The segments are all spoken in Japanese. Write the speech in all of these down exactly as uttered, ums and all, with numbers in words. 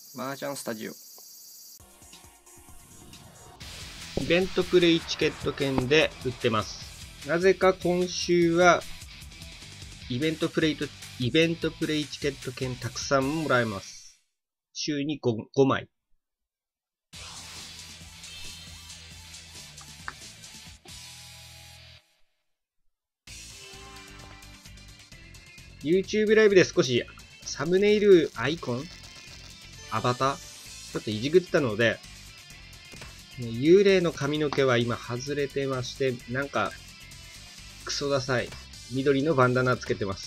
麻雀スタジオ。 イベントプレイチケット券で売ってます。なぜか今週はイベントプレイとイベントプレイチケット券たくさんもらえます。週に 5, ごまい。YouTube ライブで少しサムネイルアイコンアバターちょっといじくったので、幽霊の髪の毛は今外れてまして、なんかクソダサい緑のバンダナつけてます。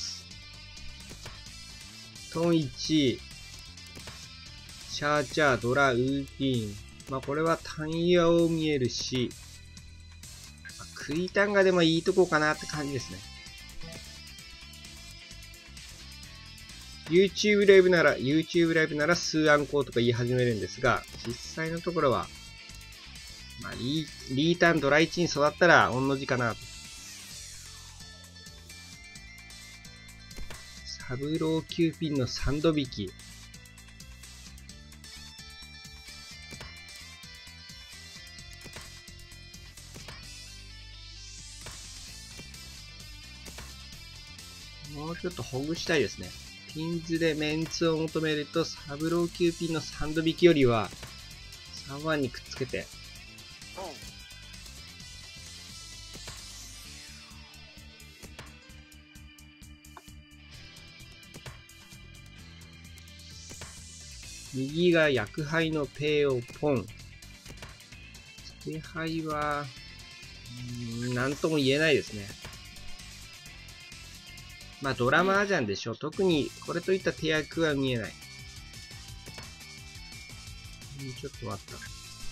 トンいち、シャーチャー、ドラ、ウーピン。まあこれはタンヤを見えるし、まあ、クイタンがでもいいとこかなって感じですね。YouTube ライブなら、YouTube ライブなら数アンコーとか言い始めるんですが、実際のところは、まあ、リー、リータンドラいちに育ったら、御の字かなと。サブローきゅうピンのさんど引き。もうちょっとほぐしたいですね。ピンズでメンツを求めると、サブローきゅうピンのさんど引きよりは、さんワンにくっつけて。右が薬杯のペイをポン。捨て牌は、なんとも言えないですね。まあドラマージャンでしょ。特にこれといった手役は見えない。ちょっと待った。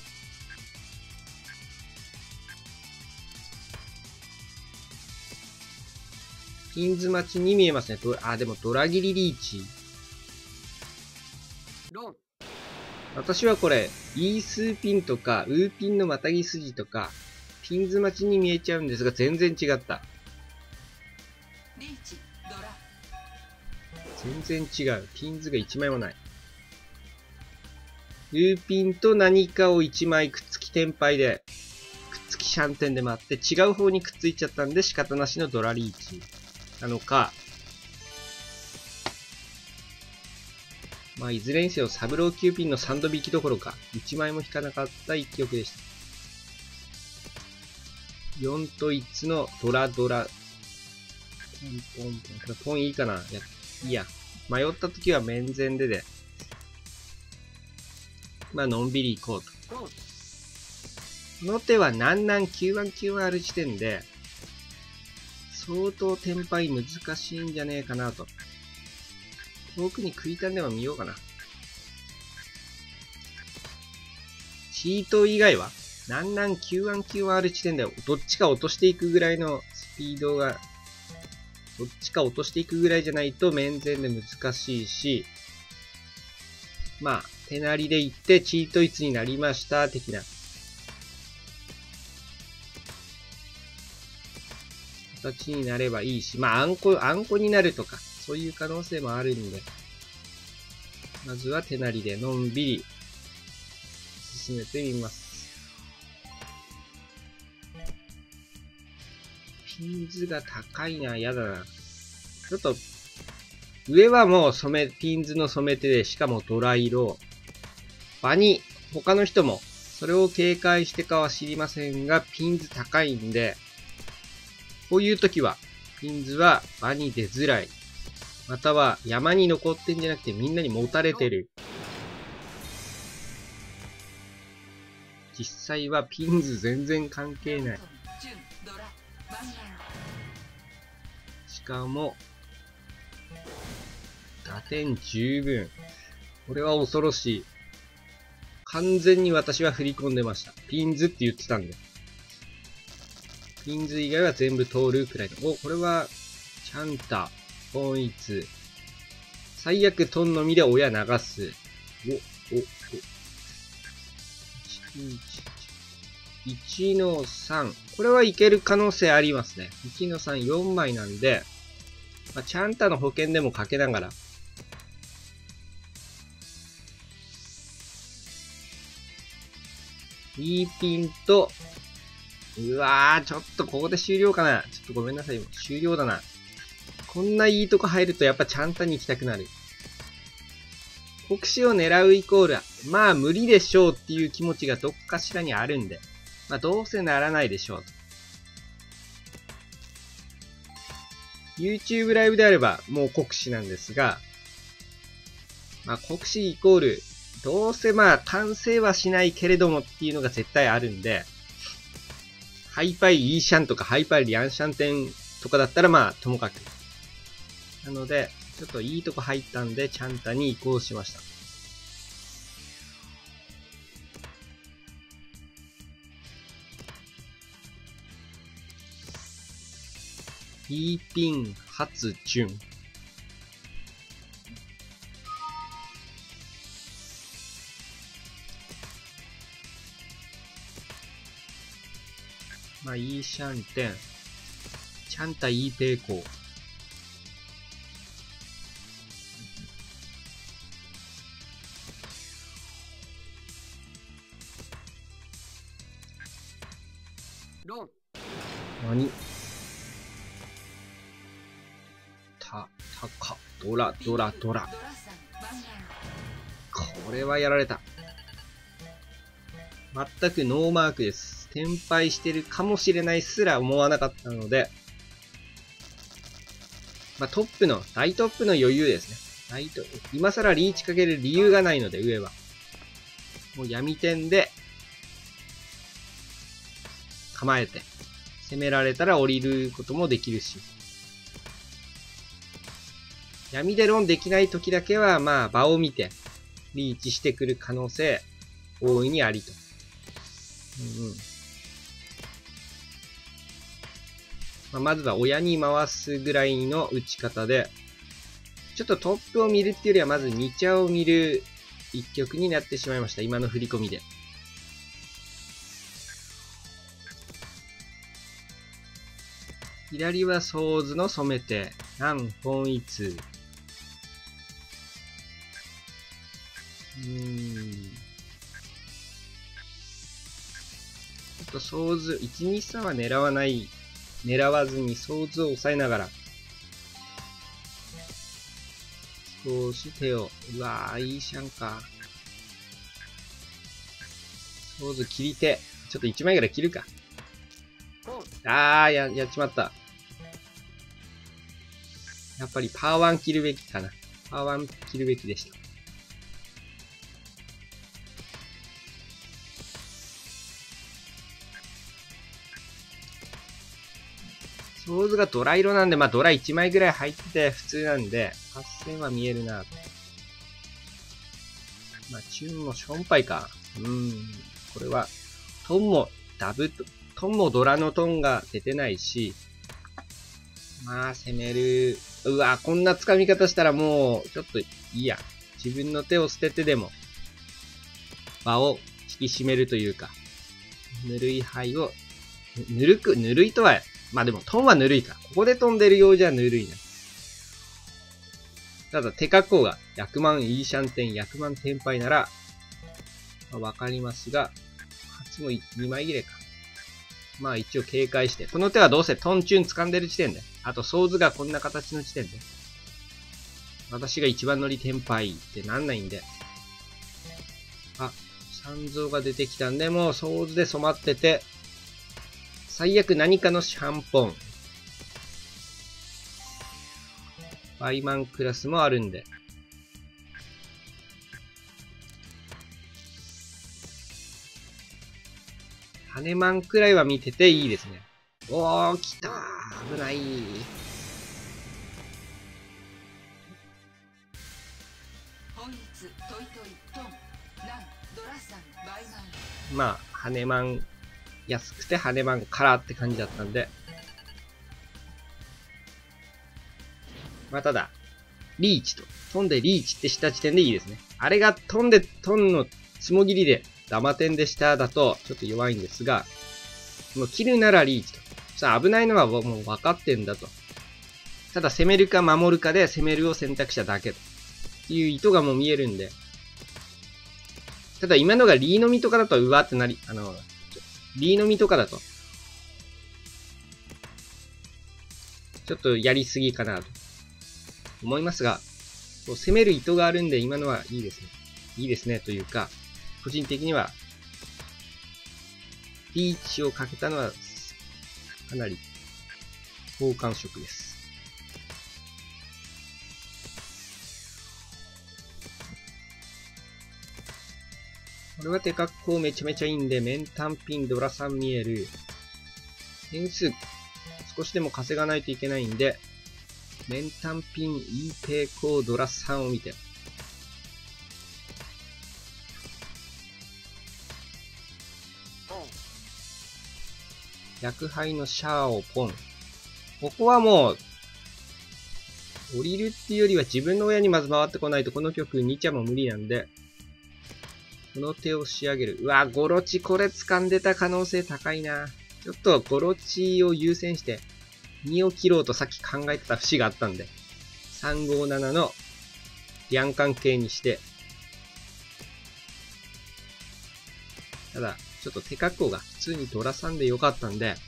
ピンズ待ちに見えますね。あ、でもドラギリリーチ。私はこれ、イースーピンとか、ウーピンのまたぎ筋とか、ピンズ待ちに見えちゃうんですが、全然違った。全然違う。ピンズがいちまいもない。ウーピンと何かをいちまいくっつきテンパイで、くっつきシャンテンで回って、違う方にくっついちゃったんで仕方なしのドラリーチなのか、まあ、いずれにせよ、サブローきゅうピンのさんど引きどころか、いちまいも引かなかった一曲でした。よんといちのドラドラ。ポンポンポン。これポンいいかな？いや、いいや。迷った時は面前でで。まあ、のんびり行こうと。この手はなんなんきゅうワンきゅうワンある時点で、相当テンパイ難しいんじゃねえかなと。遠くに食いたんでも見ようかな。チート以外は、なんなんきゅうワンきゅうワンある地点でどっちか落としていくぐらいのスピードが、どっちか落としていくぐらいじゃないと面前で難しいし、まあ、手なりで行ってチートいちになりました、的な。形になればいいし、まあ、あんこ、あんこになるとか、そういう可能性もあるんで、まずは手なりでのんびり進めてみます。ピンズが高いな、やだな。ちょっと、上はもう染め、ピンズの染め手で、しかもドラ色。場に、他の人も、それを警戒してかは知りませんが、ピンズ高いんで、こういう時は、ピンズは場に出づらい。または山に残ってんじゃなくてみんなに持たれてる。実際はピンズ全然関係ない。しかも、打点十分。これは恐ろしい。完全に私は振り込んでました。ピンズって言ってたんで。ピンズ以外は全部通るくらいの。お、これは、チャンタ。ポンいち。最悪トンのみで親流す。お、お、お。いちのさん。これはいける可能性ありますね。いちのさん、よんまいなんで、まあ、チャンタの保険でもかけながら。 いいピンと、うわー、ちょっとここで終了かな。ちょっとごめんなさい。終了だな。こんないいとこ入るとやっぱチャンタに行きたくなる。国士を狙うイコール、まあ無理でしょうっていう気持ちがどっかしらにあるんで、まあどうせならないでしょうと。YouTube ライブであればもう国士なんですが、まあ国士イコール、どうせまあ完成はしないけれどもっていうのが絶対あるんで、ハイパイイーシャンとかハイパイリャンシャンテンとかだったらまあともかく。なので、ちょっといいとこ入ったんで、チャンタに移行しました。いいピン、初順。まあ、いいシャンテン。チャンタいいペイコー。何た、たか、ドラ、ドラ、ドラ。これはやられた。全くノーマークです。転敗してるかもしれないすら思わなかったので、まあ、トップの、大トップの余裕ですね。大ト今更リーチかける理由がないので、上は。もう闇点で、構えて、攻められたら降りることもできるし。闇でロンできない時だけは、まあ、場を見て、リーチしてくる可能性、大いにありと。うんうんまあ、まずは親に回すぐらいの打ち方で、ちょっとトップを見るっていうよりは、まずに茶を見る一局になってしまいました。今の振り込みで。左はソーズの染めて、南本一。うーん。ちょっとソーズ、いち、に、さんは狙わない、狙わずにソーズを抑えながら、少し手を、うわー、いいシャンか。ソーズ切り手。ちょっといちまいぐらい切るか。あー、や、やっちまった。やっぱりパーワン切るべきかな。パーワン切るべきでした。ソーズがドラ色なんで、まあドラいちまいぐらい入ってて普通なんで、はっせんは見えるなと。まあチューンもションパイか。うーん。これは、トンもダブ、トンもドラのトンが出てないし、まあ攻める。うわ、こんな掴み方したらもう、ちょっといいや。自分の手を捨ててでも、場を引き締めるというか、ぬるい灰を、ぬるく、ぬるいとは、まあでも、トンはぬるいか。ここで飛んでるようじゃぬるいな。ただ、手格好が、薬万イーシャンテン、薬万天敗なら、まあ、わかりますが、初もにまい切れか。まあ一応警戒して。この手はどうせトンチュン掴んでる時点で。あと、ソーズがこんな形の時点で。私が一番乗り天敗ってなんないんで。あ、三蔵が出てきたんで、もうソーズで染まってて、最悪何かのシャンポン。バイマンクラスもあるんで。羽マンくらいは見てていいですね。おー、来たー。危ない。まあ、羽マン、安くて羽マンからって感じだったんで。まあ、ただ、リーチと。飛んでリーチってした時点でいいですね。あれが飛んでトンのつもぎりでダマ点でしただとちょっと弱いんですが、もう切るならリーチと。さあ危ないのはもう分かってんだと。ただ攻めるか守るかで攻めるを選択しただけという意図がもう見えるんで。 ただ今のがリーのみとかだと、うわーってなり、あの、リーのみとかだと、ちょっとやりすぎかなと思いますが、攻める意図があるんで今のはいいですね。いいですねというか、個人的には、リーチをかけたのは、かなり、好感触です。これは手格好めちゃめちゃいいんで、面単品ドラさん見える。点数、少しでも稼がないといけないんで、面単品 E 抵抗ドラさんを見て。薬杯のシャアをポン。ここはもう、降りるっていうよりは自分の親にまず回ってこないとこの曲に茶も無理なんで、この手を仕上げる。うわ、ゴロチこれ掴んでた可能性高いな。ちょっとゴロチを優先してにを切ろうとさっき考えてた節があったんで、さんごななのリャン関係にして、ただ、ちょっと手格好が普通にドラさんでよかったんで、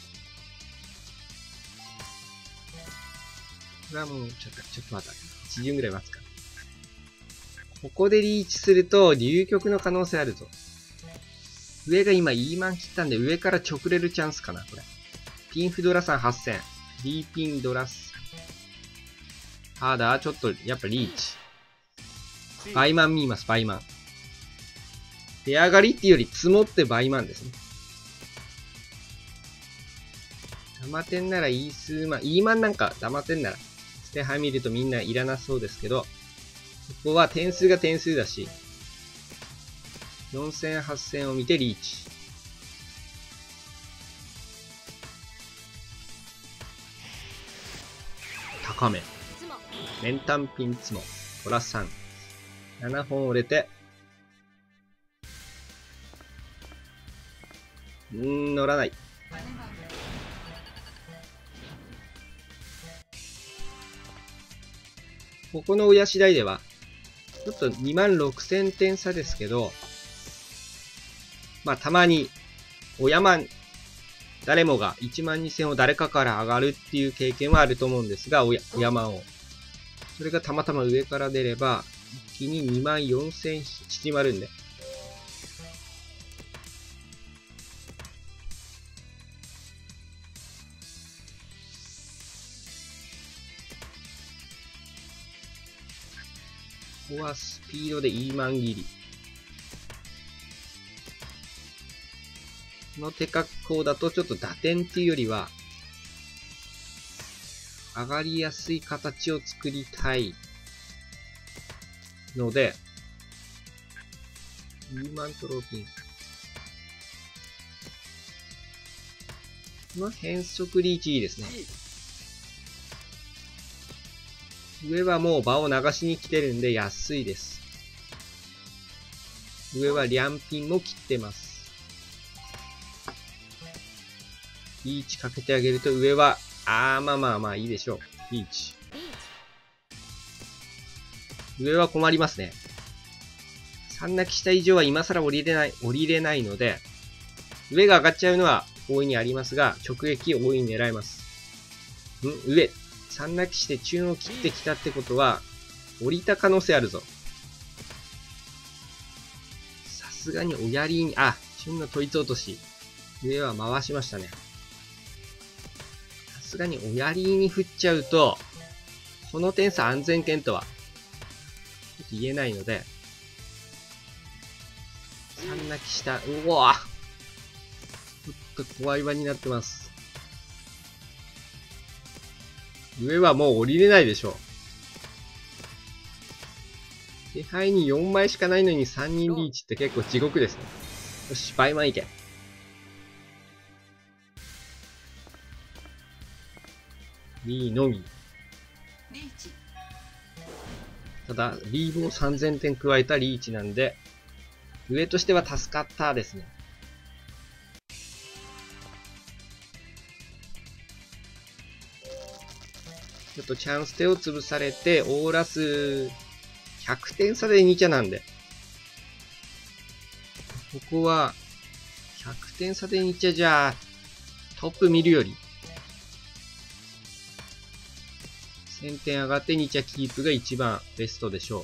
これはもう、ちょっと、ちょっと待った。いちじゅんぐらい待つか。ここでリーチすると、流局の可能性あるぞ。上が今 E マン切ったんで、上から直れるチャンスかな、これ。ピンフドラさんはっせん。D ピンドラス。ハーダー、ちょっと、やっぱリーチ。バイマン見ます、バイマン。出上がりっていうより積もってバイマンですね。ダマ点ならイースーマン、イーマンなんかダマ点なら、ステハ見るとみんないらなそうですけど、ここは点数が点数だし、よんせん、はっせんを見てリーチ。高め。面単品ツモ。トラさん。ななほん折れて、うーん、乗らない。ここの親次第では、ちょっとにまんろくせんてん差ですけど、まあたまに、親マン、誰もがいちまんにせんを誰かから上がるっていう経験はあると思うんですが、親、親マンを。それがたまたま上から出れば、一気ににまんよんせん縮まるんで。ここはスピードでイーマン切り。この手格好だとちょっと打点っていうよりは、上がりやすい形を作りたいので、イーマントローピン。この変則リーチいいですね。上はもう場を流しに来てるんで安いです。上はリャンピンも切ってます。リーチかけてあげると上は、あーまあまあまあいいでしょう。リーチ。上は困りますね。さん泣きした以上は今更降りれない、降りれないので、上が上がっちゃうのは大いにありますが、直撃大いに狙えます。ん上。さん泣きしてチューンを切ってきたってことは、降りた可能性あるぞ。さすがにおやりに、あ、チューンの統一落とし。上は回しましたね。さすがにおやりに振っちゃうと、この点差安全圏とは、ちょっと言えないので、さん泣きした、うわちょっと怖い場になってます。上はもう降りれないでしょう。手配によんまいしかないのにさんにんリーチって結構地獄ですね。よし、バイマンいけ。リーのみ。ただ、リーブをさんぜんてん加えたリーチなんで、上としては助かったですね。ちょっとチャンス手を潰されて、オーラスひゃくてん差でに茶なんで。 ここは、ひゃくてん差で日茶じゃ、トップ見るより、せんてん上がって日茶キープが一番ベストでしょう。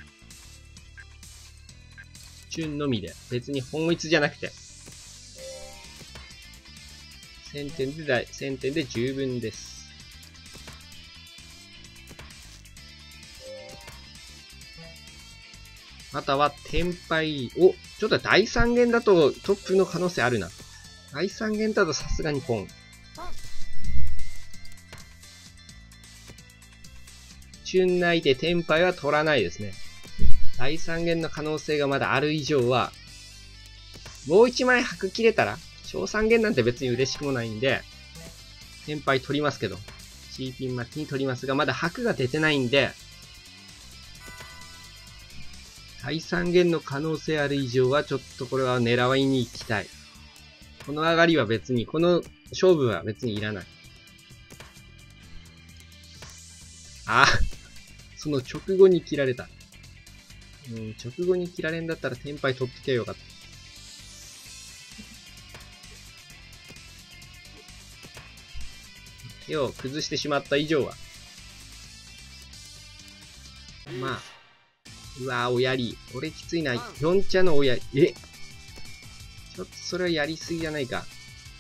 チュンのみで、別に本一じゃなくて、せんてんでだ、せんてんで十分です。または、天敗。お、ちょっとだいさん弦だとトップの可能性あるな。だいさん弦だとさすがにポン。チュン内で天敗は取らないですね。だいさん弦の可能性がまだある以上は、もういちまい白切れたら、小さん弦なんて別に嬉しくもないんで、天敗取りますけど、チーピン巻きに取りますが、まだ白が出てないんで、だいさん弦の可能性ある以上は、ちょっとこれは狙いに行きたい。この上がりは別に、この勝負は別にいらない。あ、その直後に切られた。うん、直後に切られんだったら天敗取ってけよかった。手を崩してしまった以上は。まあ。うわぁ、おやり。これきついな。よん茶のおやり。えちょっとそれはやりすぎじゃないか。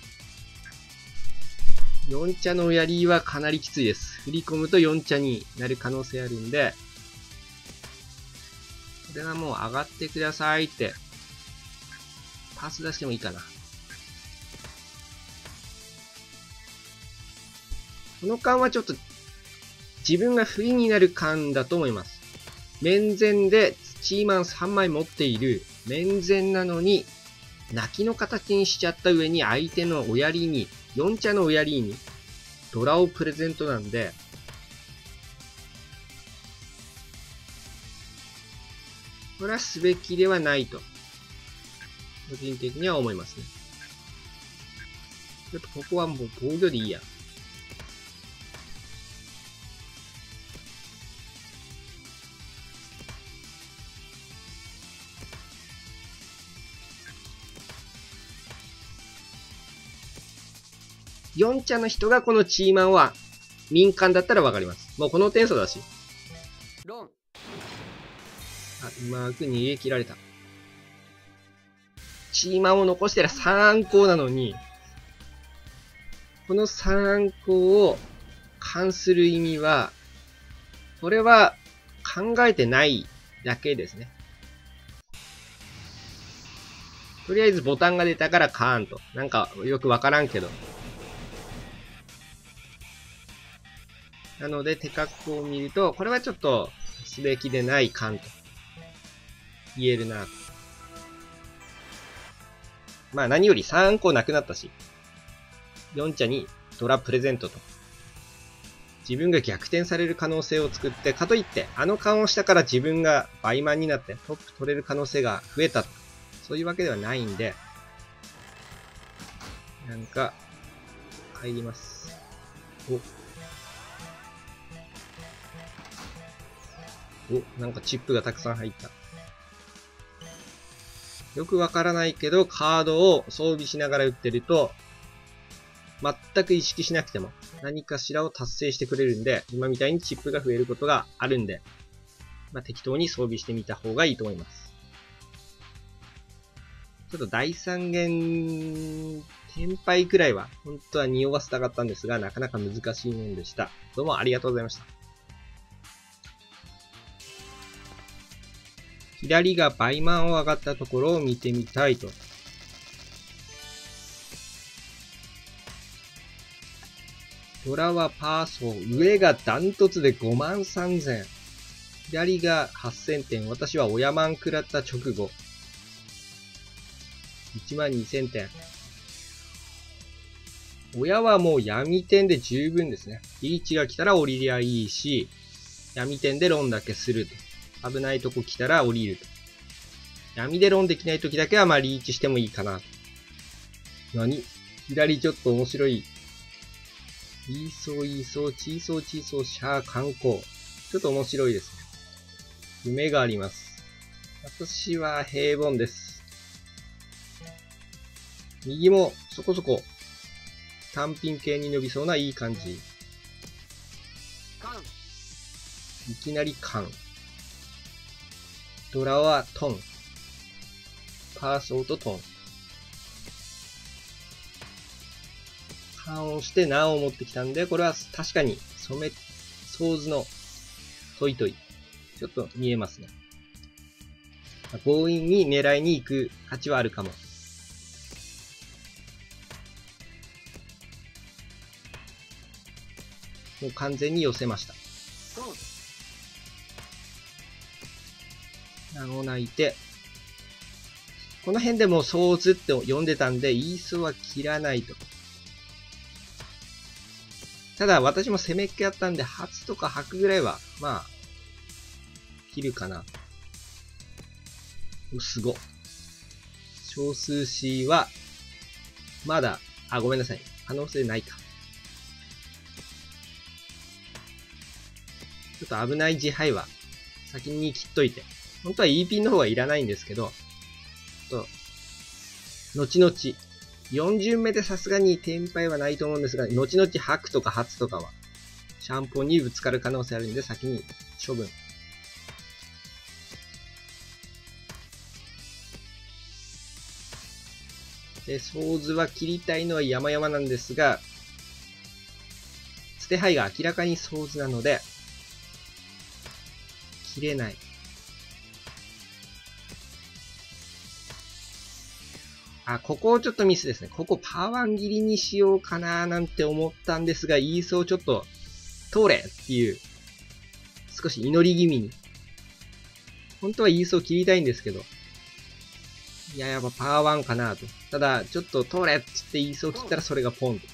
よん茶のおやりはかなりきついです。振り込むとよん茶になる可能性あるんで、これはもう上がってくださいって、パス出してもいいかな。この間はちょっと自分が不利になる間だと思います。面前でチーマンさんまい持っている面前なのに泣きの形にしちゃった上に相手のおやりに、よん茶のおやりにドラをプレゼントなんで、これはすべきではないと個人的には思いますね。ちょっとここはもう防御でいいや。よん茶の人がこのチーマンは民間だったらわかります。もうこの点数だし。あ、うまく逃げ切られた。チーマンを残してらさんコウなのに、このさんコウを関する意味は、これは考えてないだけですね。とりあえずボタンが出たからカーンと。なんかよくわからんけど。なので、手格好を見ると、これはちょっと、すべきでない感と、言えるな。まあ何よりさんコなくなったし、よん茶にドラプレゼントと。自分が逆転される可能性を作って、かといって、あの勘をしたから自分が倍満になってトップ取れる可能性が増えた。そういうわけではないんで、なんか、入ります。おお、なんかチップがたくさん入った。よくわからないけど、カードを装備しながら打ってると、全く意識しなくても何かしらを達成してくれるんで、今みたいにチップが増えることがあるんで、まあ、適当に装備してみた方がいいと思います。ちょっとだいさん弦、天敗くらいは本当は匂わせたかったんですが、なかなか難しいもんでした。どうもありがとうございました。左が倍満を上がったところを見てみたいと。ドラはパーソー、上がダントツでごまんさんぜん。左がはっせんてん、私は親満食らった直後。いちまんにせんてん。親はもう闇点で十分ですね。リーチが来たら降りりゃいいし、闇点でロンだけすると。危ないとこ来たら降りると。闇でロンできないときだけはまあリーチしてもいいかな。何？左ちょっと面白い。いいそういいそう、ちいそうちいそう、シャー観光。ちょっと面白いですね。夢があります。私は平凡です。 右もそこそこ単品系に伸びそうないい感じ。いきなりカン。ドラはトン。パーソーとトン。カンをしてナンを持ってきたんで、これは確かに染め、ソーズのトイトイ。ちょっと見えますね。強引に狙いに行く価値はあるかも。もう完全に寄せました。ナンを泣いて、この辺でもうソーズって呼んでたんで、イーソーは切らないと。ただ私も攻めっ気あったんで、初とか白ぐらいは、まあ、切るかな。お、すご。少数 C は、まだ、あ、ごめんなさい。可能性ないか。ちょっと危ない自敗は、先に切っといて。本当は E ピンの方はいらないんですけど、と、後々、よん巡目でさすがにテンパイはないと思うんですが、後々白とか初とかは、シャンポンにぶつかる可能性あるんで、先に処分。で、ソーズは切りたいのは山々なんですが、捨て牌が明らかにソーズなので、切れない。あ、ここをちょっとミスですね。ここパワン切りにしようかなーなんて思ったんですが、イーソーちょっと、通れっていう、少し祈り気味に。本当はイーソー切りたいんですけど、いや、やっぱパワーワンかなと。ただ、ちょっと通れっつってイーソー切ったらそれがポンと。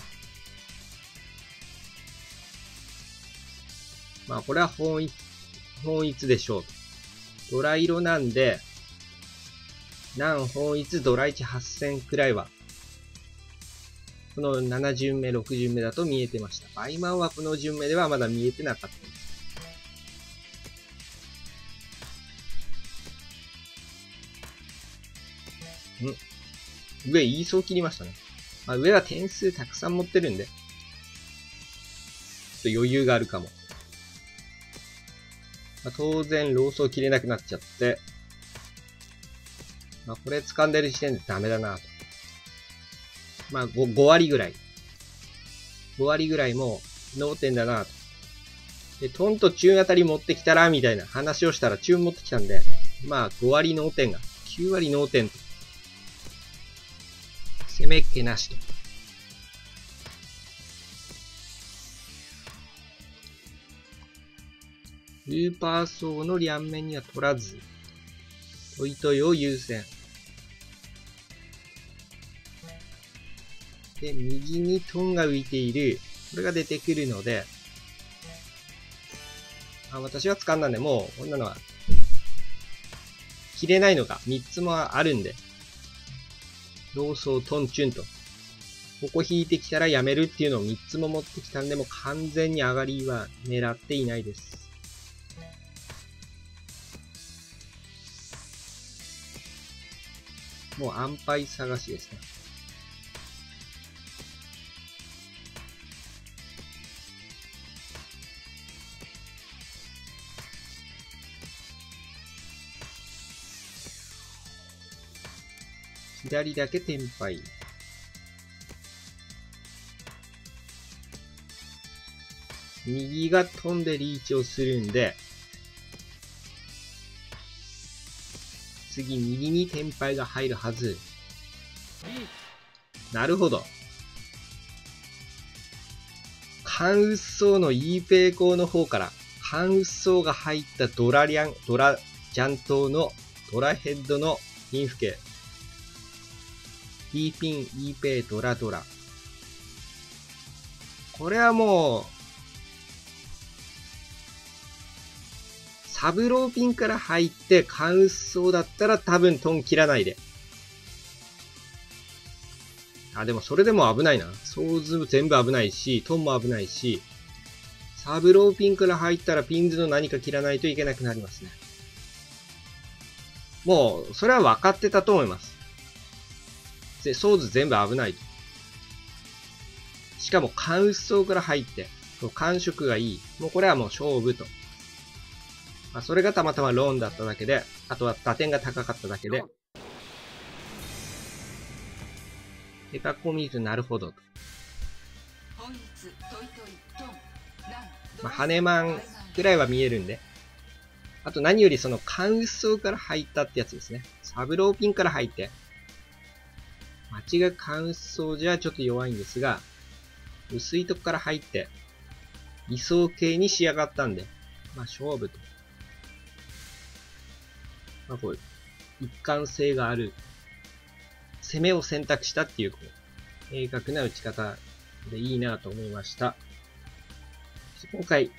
まあ、これは本一、本一でしょうと。ドラ色なんで、何本一ドラいちはっせんくらいは、このなな巡目、ろく巡目だと見えてました。バイマンはこの巡目ではまだ見えてなかったです。ん上、イーソー切りましたね。まあ、上は点数たくさん持ってるんで、ちょっと余裕があるかも。まあ、当然、ローソー切れなくなっちゃって、まあ、これ掴んでる時点でダメだなと。まあ5、ご割ぐらい。ご割ぐらいもう、脳天だなと。で、トンとチューンあたり持ってきたら、みたいな話をしたら、チューン持ってきたんで、まあ、ご割脳天が、きゅう割脳天と。攻めっ気なしと。ルーパー層の両面には取らず、トイトイを優先。で、右にトンが浮いている。これが出てくるので、あ、私は掴んだんで、もう、こんなのは、切れないのがみっつもあるんで、ローソー、トン、チュンと、ここ引いてきたらやめるっていうのをみっつも持ってきたんで、もう完全に上がりは狙っていないです。もう安牌探しですね。左だけテンパイ。右が飛んでリーチをするんで、次右にテンパイが入るはず。なるほど。カンウッソーのイーペイコーの方から、カンウッソーが入ったドラリャン、ドラジャン島のドラヘッドのインフケ。E ピン、E ペイ、ドラドラ。これはもう、サブローピンから入ってカンウッソーだったら多分トン切らないで。あ、でもそれでも危ないな。ソーズ全部危ないし、トンも危ないし、サブローピンから入ったらピンズの何か切らないといけなくなりますね。もう、それは分かってたと思います。 で、ソーズ全部危ないと。しかも、関羽層から入って、感触がいい。もうこれはもう勝負と。まあ、それがたまたまローンだっただけで、あとは打点が高かっただけで。ペカコミーズ、なるほどと。まあ、ハネマンくらいは見えるんで。あと何よりその関羽層から入ったってやつですね。サブローピンから入って。間違い関羽層じゃちょっと弱いんですが、薄いとこから入って、理想形に仕上がったんで、まあ勝負と。まあこう、一貫性がある、攻めを選択したっていう、こう、明確な打ち方でいいなと思いました。今回、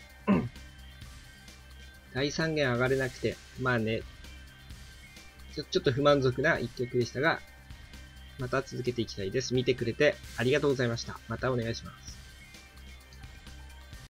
だいさん弦上がれなくて、まあね、ちょ、ちょっと不満足な一曲でしたが、また続けていきたいです。見てくれてありがとうございました。またお願いします。